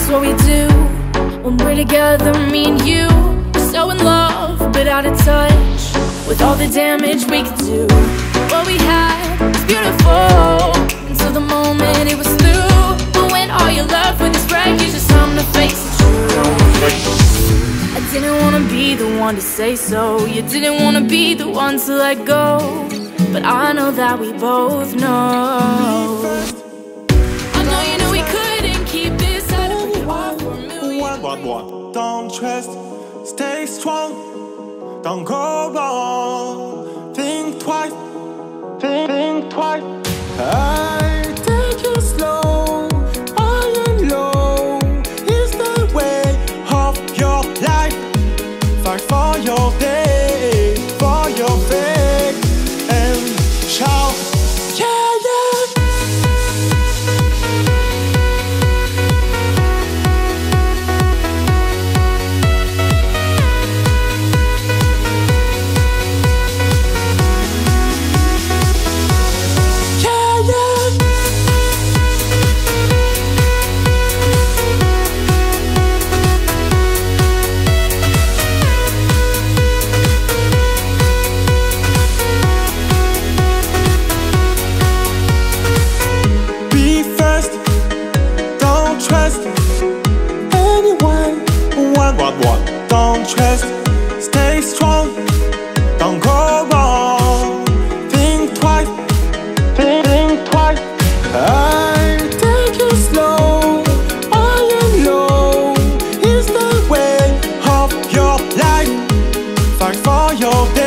what we do when we're together, me and you. We're so in love, but out of touch with all the damage we could do. What we had was beautiful until the moment it was through. But when all you're left with is wreckage, it's time to face the truth. I didn't wanna be the one to say so. You didn't wanna be the one to let go. But I know that we both know. I know you knew we couldn't keep this out of your heart for a million. What? Don't trust, stay strong. Don't go wrong. Think twice, think twice. I take it slow. All alone is the way of your life. Fight for your day, for your faith, and shout, yeah, yeah. What? Don't trust, stay strong. Don't go wrong. Think twice, think twice. I take it slow. All alone is the way of your life. Fight for your